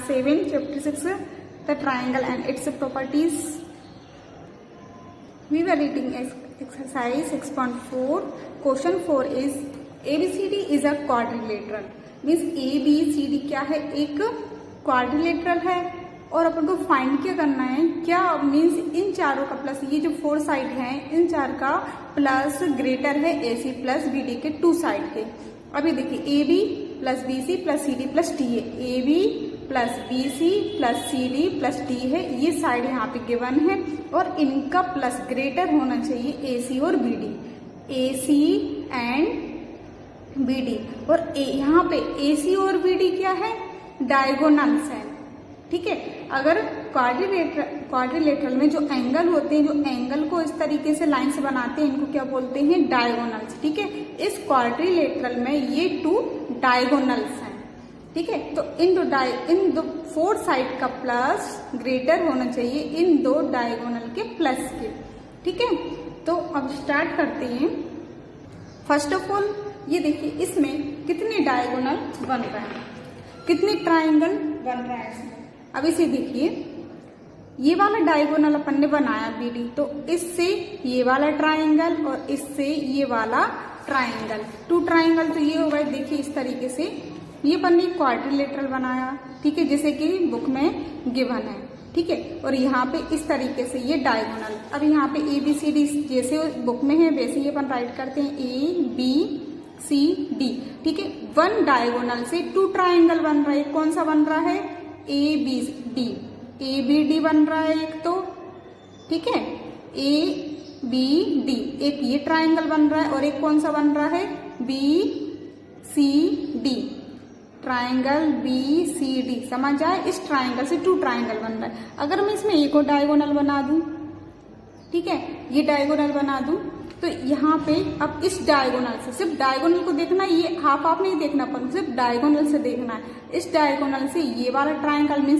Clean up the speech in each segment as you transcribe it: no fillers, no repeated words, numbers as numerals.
7 chapter 6 the triangle and its properties. We were reading exercise 6.4. Question 4 is ABCD is a quadrilateral. Means ABCD क्या है, एक quadrilateral है और अपन को find क्या करना है, क्या मीन्स इन चारों का प्लस, ये जो 4 साइड हैं इन चार का प्लस ग्रेटर है AC प्लस BD के 2 साइड के। अभी देखिए AB plus BC plus CD plus D है, AB plus BC plus CD plus D है, ये साइड यहाँ पे गिवन है और इनका प्लस ग्रेटर होना चाहिए AC और BD, AC एंड BD। और यहाँ पे AC और BD क्या है, डायगोनल्स है। ठीक है, अगर क्वाड्रिलेटरल में जो एंगल होते हैं, जो एंगल को इस तरीके से लाइन से बनाते हैं, इनको क्या बोलते हैं, डायगोनल्स। ठीक है, इस क्वाड्रिलेटरल में ये 2 डायगोनल्स हैं। ठीक है, तो इन दो 4 साइड का प्लस ग्रेटर होना चाहिए इन 2 डायगोनल के प्लस के। ठीक है, तो अब स्टार्ट करते हैं। फर्स्ट ऑफ ऑल ये देखिए इसमें कितने डायगोनल बन रहे हैं, कितने ट्राइंगल बन रहे हैं इसमें। अब इसे देखिए, ये वाला डायगोनल अपन ने बनाया BD, तो इससे ये वाला ट्राइंगल और इससे ये वाला ट्राइंगल, 2 ट्राइंगल तो ये हो गए। देखिए इस तरीके से ये अपन ने क्वाड्रिलेटरल बनाया। ठीक है, जैसे कि बुक में गिवन है। ठीक है, और यहाँ पे इस तरीके से ये डायगोनल। अब यहाँ पे ABCD जैसे बुक में है वैसे ही अपन राइट करते हैं, ABCD। ठीक है, 1 डायगोनल से 2 ट्राइंगल बन रहा है। कौन सा बन रहा है, ABD बन रहा है एक तो। ठीक है, ABD एक ये ट्राइंगल बन रहा है और एक कौन सा बन रहा है, BCD, ट्राइंगल BCD। समझ आए, इस ट्राइंगल से 2 ट्राइंगल बन रहा है। अगर मैं इसमें एक और डायगोनल बना दूं, ठीक है, ये डायगोनल बना दूं, तो यहाँ पे अब इस डायगोनल से, सिर्फ डायगोनल को देखना, ये हाफ हाफ नहीं देखना, पर सिर्फ डायगोनल से देखना है। इस डायगोनल से ये वाला ट्राइंगल मीन्स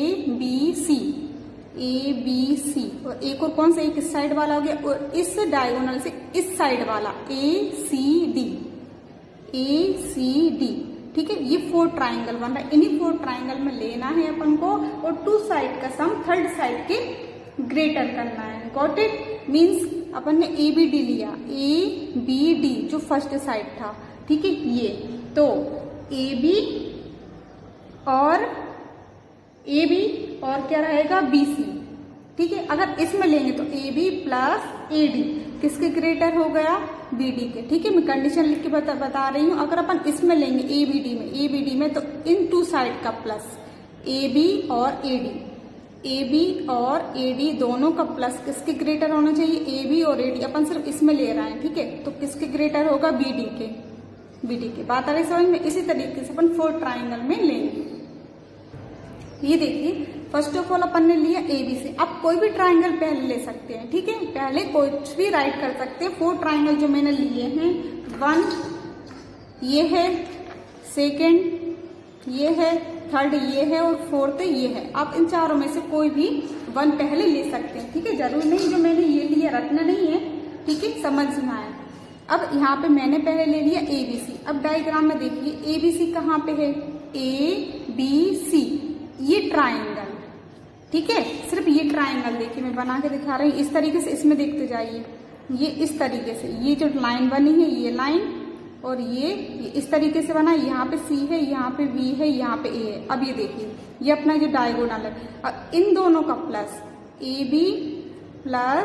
ABC और एक और कौन सा, एक इस साइड वाला हो गया, और इस डायगोनल से इस साइड वाला ACD। ठीक है, ये 4 ट्राइंगल बन रहा है। इन्हीं 4 ट्राइंगल में लेना है अपन को और 2 साइड का सम 3rd साइड के ग्रेटर करना है। Got it? मीन्स अपन ने ABD लिया, ABD जो फर्स्ट साइड था। ठीक है, ये तो AB और क्या रहेगा, BC। ठीक है, अगर इसमें लेंगे तो AB प्लस AD किसके ग्रेटर हो गया, BD के। ठीक है, मैं कंडीशन लिख के बता रही हूँ। अगर अपन इसमें लेंगे ABD में तो इन 2 साइड का प्लस AB और AD दोनों का प्लस किसके ग्रेटर होना चाहिए, AB और AD। अपन सिर्फ इसमें ले रहे हैं। ठीक है, तो किसके ग्रेटर होगा, BD के। बात आ रही समझ में? इसी तरीके से अपन 4 ट्राइंगल में लेंगे। ये देखिए, फर्स्ट ऑफ ऑल अपन ने लिया ABC। अब कोई भी ट्राइंगल पहले ले सकते हैं। ठीक है, पहले कुछ भी राइट कर सकते हैं। 4 ट्राइंगल जो मैंने लिए हैं, 1 ये है, 2nd ये है, 3rd ये है और 4th ये है। आप इन चारों में से कोई भी 1 पहले ले सकते हैं। ठीक है, जरूरी नहीं जो मैंने ये लिया रखना नहीं है। ठीक है, समझना है। अब यहाँ पे मैंने पहले ले लिया ABC। अब डायग्राम में देखिए ABC कहाँ पे है, ABC ये ट्राइंगल। ठीक है, सिर्फ ये ट्राइंगल देखिए मैं बना के दिखा रही हूँ। इस तरीके से इसमें देखते जाइए, ये इस तरीके से, ये जो लाइन बनी है ये लाइन और ये इस तरीके से बना। यहाँ पे C है, यहाँ पे B है, यहाँ पे A है। अब ये देखिए, ये अपना जो डायगोनल है, अब इन दोनों का प्लस AB प्लस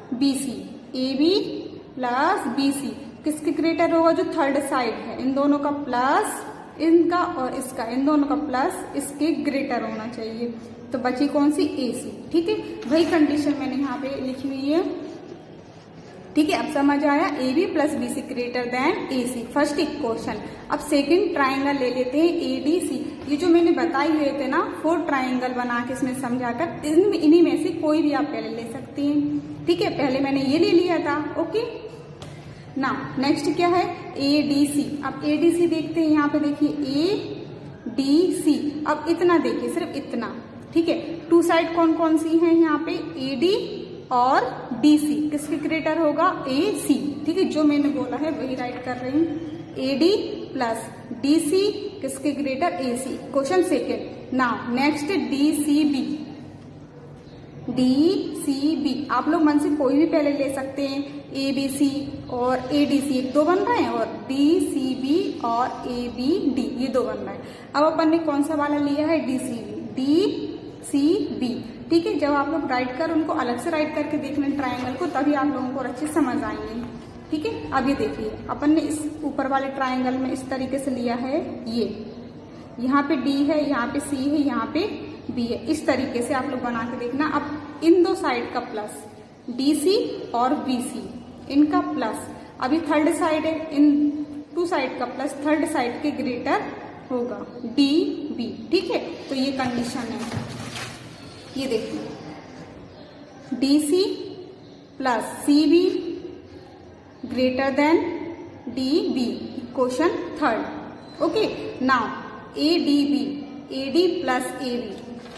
BC किसके ग्रेटर होगा, जो 3rd साइड है। इन दोनों का प्लस इनका और इसका, इन दोनों का प्लस इसके ग्रेटर होना चाहिए। तो बची कौन सी, AC। ठीक है, वही कंडीशन मैंने यहाँ पे लिखी हुई है। ठीक है, अब समझ आया, AB plus BC greater than AC, first equation. अब 2nd ट्राइंगल ले लेते हैं ADC। ये जो मैंने बताई हुए थे ना 4 ट्राइंगल बना के इसमें समझाकर, इन्हीं में से कोई भी आप पहले ले सकती हैं। ठीक है, पहले मैंने ये ले लिया था। ओके, ना नेक्स्ट क्या है, ADC। अब ADC देखते हैं, यहाँ पे देखिए ADC। अब इतना देखिए, सिर्फ इतना। ठीक है, 2 साइड कौन कौन सी हैं यहाँ पे, AD और DC किसके ग्रेटर होगा, AC। ठीक है, जो मैंने बोला है वही राइट कर रही हूँ, AD प्लस DC किसके greater, A C. Question second. Now next D C B. D C B आप लोग मन से कोई भी पहले ले सकते हैं, ए बी सी और ए डी सी, एक दो बन रहे हैं, और डी सी बी और ए बी डी, ये दो बन रहे हैं। अब अपन ने कौन सा वाला लिया है, D C B, D C B. ठीक है, जब आप लोग राइट कर उनको अलग से राइट करके देख लें ट्राइंगल को, तभी आप लोगों को अच्छे समझ आएंगे। ठीक है, अब ये देखिए अपन ने इस ऊपर वाले ट्राइंगल में इस तरीके से लिया है, ये यहाँ पे डी है, यहाँ पे सी है, यहाँ पे बी है। इस तरीके से आप लोग बना के देखना। अब इन दो साइड का प्लस, डी सी और बी सी, इनका प्लस, अभी थर्ड साइड है, इन टू साइड का प्लस थर्ड साइड के ग्रेटर होगा, डी बी। ठीक है, तो ये कंडीशन है। ये देखिए D C plus C B greater than D B, question third. Okay, now A D B, A D plus A B,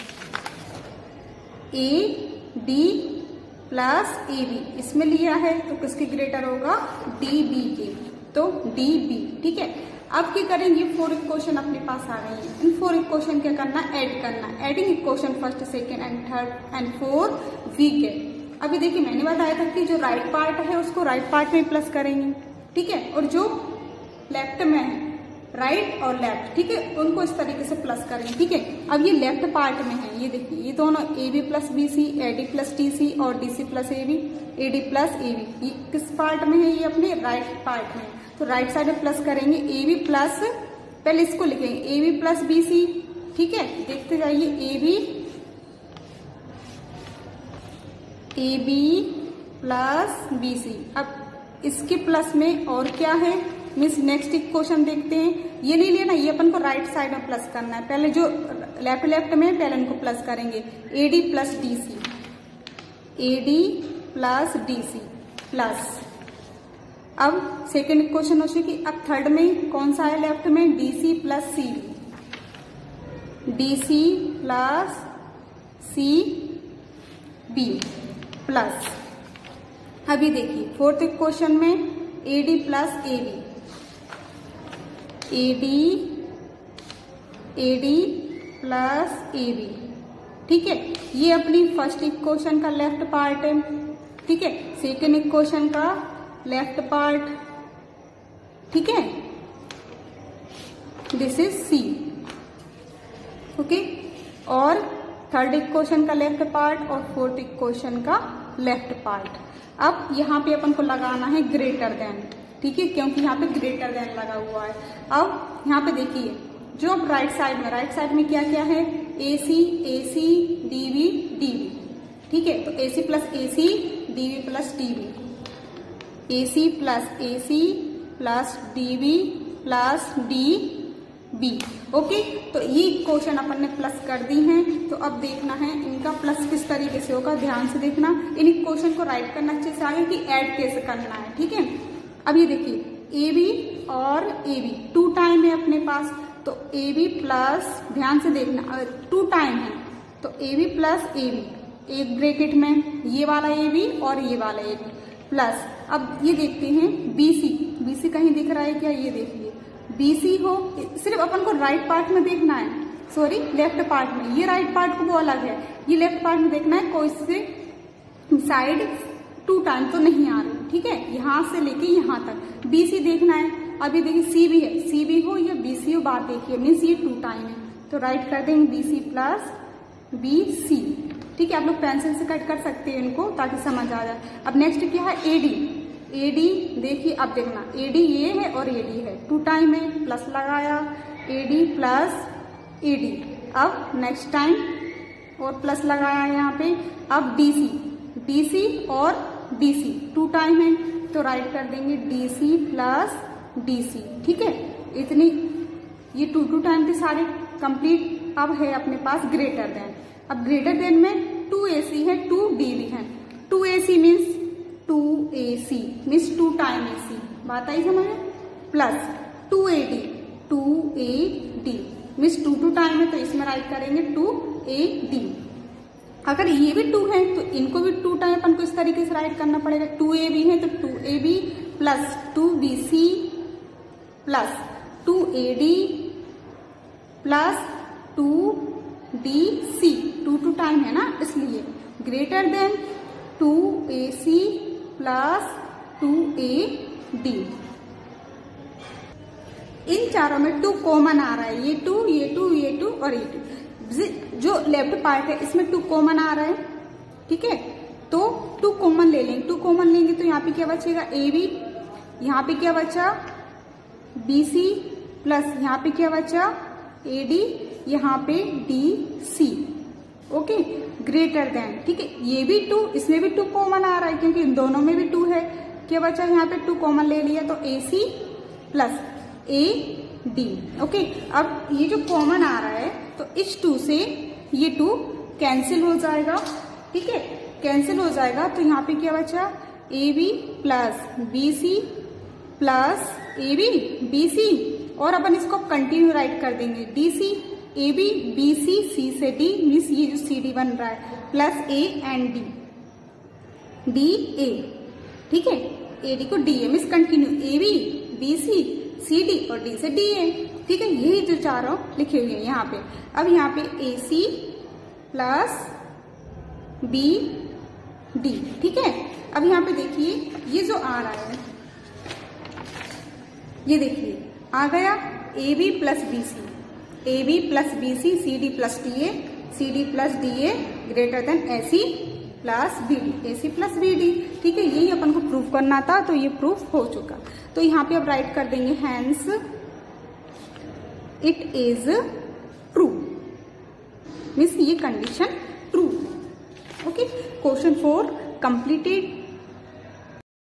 A D plus A B इसमें लिया है तो किसके ग्रेटर होगा, डी बी के, तो डी बी। ठीक है, अब क्या करेंगे, 4 इक्वेशन अपने पास आ गई है। इन 4 इक्वेशन क्या करना, ऐड करना। Adding equation first, second and third and fourth we get. अभी देखिए मैंने बताया था कि जो राइट पार्ट है उसको राइट पार्ट में प्लस करेंगे। ठीक है, और जो लेफ्ट में है, राइट और लेफ्ट, ठीक है, उनको इस तरीके से प्लस करेंगे। ठीक है, अब ये लेफ्ट पार्ट में है, ये देखिए ये दोनों A B plus B C, A D plus D C और D C plus A B, A D plus A B, ये किस पार्ट में है, ये अपने राइट पार्ट में। तो राइट साइड में प्लस करेंगे, ए बी प्लस, पहले इसको लिखेंगे A B plus B C. ठीक है, देखते जाइए, A B plus B C. अब इसके प्लस में और क्या है, मीन्स नेक्स्ट इक्वेशन देखते हैं। ये नहीं लेना, ये अपन को राइट साइड में प्लस करना है। पहले जो लेफ्ट में पहले इनको प्लस करेंगे, A D plus D C, A D plus D C plus. अब सेकेंड इक्वेशन हो चुकी। अब थर्ड में कौन सा है, लेफ्ट में D C plus C B, D C plus C B plus. अभी देखिए फोर्थ इक्वेशन में A D plus A B, A D plus A B. ठीक है, ये अपनी फर्स्ट इक्वेशन का लेफ्ट पार्ट है। ठीक है, सेकेंड इक्वेशन का लेफ्ट पार्ट। ठीक है, दिस इज सी। ओके, और थर्ड इक्वेशन का लेफ्ट पार्ट और फोर्थ इक्वेशन का लेफ्ट पार्ट। अब यहाँ पे अपन को लगाना है ग्रेटर देन। ठीक है, क्योंकि यहाँ पे ग्रेटर देन लगा हुआ है। अब यहाँ पे देखिए जो अब राइट साइड में क्या क्या है, A C D B D B. ठीक है, तो A C plus A C, D B plus D B, A C plus D B plus D B. Okay, तो ये क्वेश्चन अपन ने प्लस कर दी हैं। तो अब देखना है इनका प्लस किस तरीके से होगा, ध्यान से देखना। इन क्वेश्चन को राइट करना अच्छे से आगे कि ऐड कैसे करना है। ठीक है, अब ये देखिए ए बी और ए बी 2 टाइम है अपने पास, तो ए बी प्लस, ध्यान से देखना, 2 टाइम है तो A B plus A B, एक ब्रैकेट में ये वाला ए बी और ये वाला ए बी प्लस। अब ये देखते हैं बी सी कहीं दिख रहा है क्या, ये देखिए बी सी हो, सिर्फ अपन को राइट पार्ट में देखना है, सॉरी लेफ्ट पार्ट में। ये राइट पार्ट को वो अलग है, ये लेफ्ट पार्ट में देखना है, कोई से साइड 2 टाइम तो नहीं आ रही। ठीक है, यहाँ से लेके यहाँ तक बी सी देखना है। अभी देखिए सी बी है, सी बी हो या बी सी हो, बात देखिए, मीन्स ये 2 टाइम है, तो राइट कर देंगे B C plus B C. ठीक है, आप लोग पेंसिल से कट कर सकते हैं इनको ताकि समझ आ जाए। अब नेक्स्ट क्या है, ए डी देखिए, अब देखना ए डी ये है और ए डी है, 2 टाइम है, प्लस लगाया, A D plus A D. अब नेक्स्ट टाइम और प्लस लगाया यहाँ पे। अब डी सी और डी सी 2 टाइम है, तो राइट कर देंगे D C plus D C. ठीक है, इतनी ये 2 टाइम के सारे कंप्लीट। अब है अपने पास ग्रेटर देन। अब ग्रेटर देन में 2 ए सी है, 2 डी बी है। 2 A C means 2 A C means 2 time A C, बात आई समझ में, plus 2 A D means 2 time है, तो इसमें राइट करेंगे 2 ए डी। अगर ये भी 2 है तो इनको भी 2 टाइम अपन को इस तरीके से राइट करना पड़ेगा। 2 ए बी है तो 2 A B plus 2 B C plus 2 A D plus 2DC, 2 time है ना इसलिए, greater than 2AC plus 2AD। इन चारों में 2 कॉमन आ रहा है, ये 2, ये 2, ये 2 और ये 2। जो लेफ्ट पार्ट है इसमें 2 कॉमन आ रहा है, ठीक है, तो 2 कॉमन ले लेंगे। 2 कॉमन लेंगे तो यहाँ पे क्या बचेगा, AB, यहाँ पे क्या बचा BC, प्लस यहाँ पे क्या बचा AD, यहाँ पे DC। ओके, ग्रेटर देन, ठीक है, ये भी 2, इसमें भी 2 कॉमन आ रहा है क्योंकि इन दोनों में भी 2 है। क्या बचा यहाँ पे 2 कॉमन ले लिया तो AC प्लस AD। ओके, अब ये जो कॉमन आ रहा है तो इस 2 से ये 2 कैंसिल हो जाएगा, ठीक है, कैंसिल हो जाएगा तो यहाँ पे क्या बचा AB plus BC plus AB BC, और अपन इसको कंटिन्यू राइट कर देंगे DC AB BC C से D, मीन्स ये जो CD बन रहा है, plus A and D DA, ठीक है, AD को DA means continue AB BC CD और D से DA, ठीक है, यही जो चारों लिखे हुए हैं यहाँ पे। अब यहाँ पे AC प्लस BD, ठीक है। अब यहाँ पे देखिए ये जो आ रहा है, ये देखिए आ गया AB plus BC, AB plus BC, CD plus DA, CD plus DA greater than AC plus BD, AC plus BD, ठीक है, यही अपन को प्रूफ करना था, तो ये प्रूफ हो चुका। तो यहाँ पे अब राइट कर देंगे hence it is true, means ये condition true. Okay, question 4 completed.